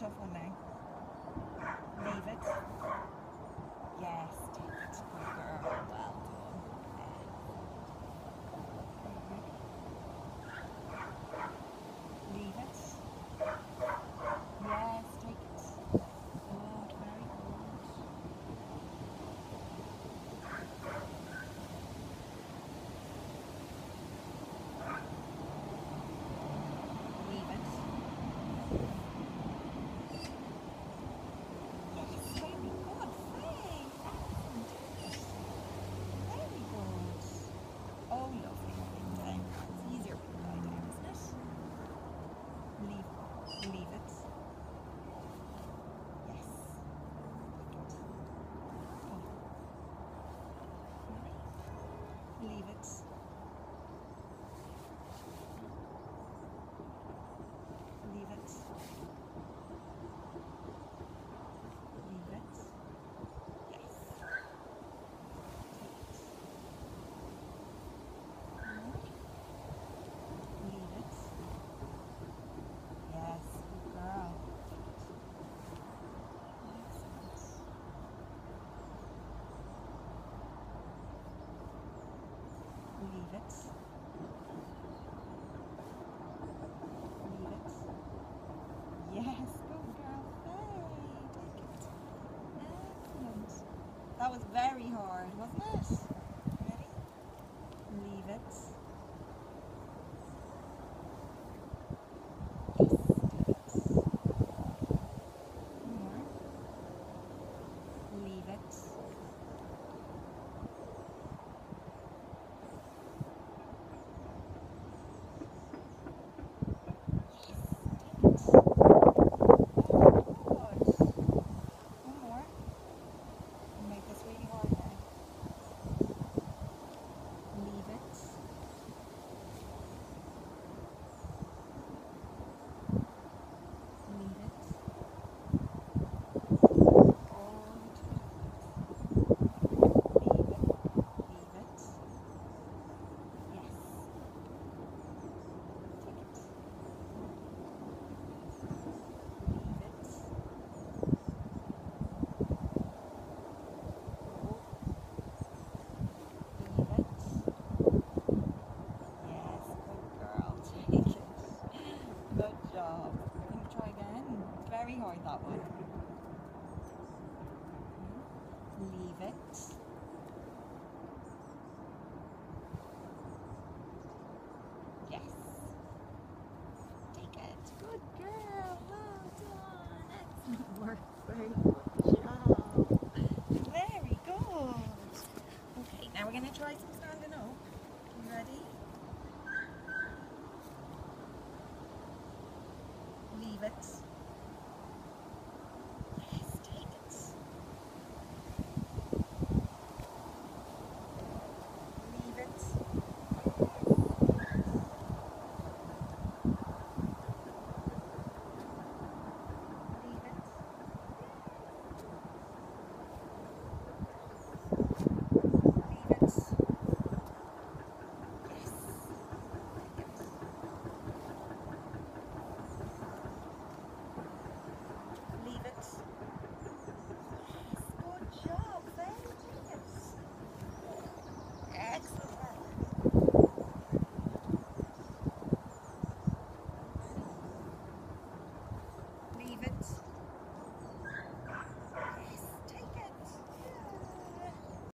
tough one now. Leave it. Yes, take it. Good girl. Well done. Leave it. Yes, take it. Good, very good. Leave it. Yes, very good, Faye. Excellent. Very good. Oh, lovely. Okay. It's easier when you lie down, isn't it? Leave it. Yes. Take it. Oh. Leave it. Leave it. Leave it. Yes. Take it. Leave it. Yes, good girl. Excellent. Leave it. Leave it. Yes, good girl. Faye, take it. Excellent. That was very hard, wasn't it? Ready? Leave it. Yes, take it. More. Leave it. Very hard, that one. Leave it. Yes. Take it. Good girl. Well done. Excellent work. Very good job. Very good. Okay, now we're going to try some standing up. You ready? Leave it. Leave it.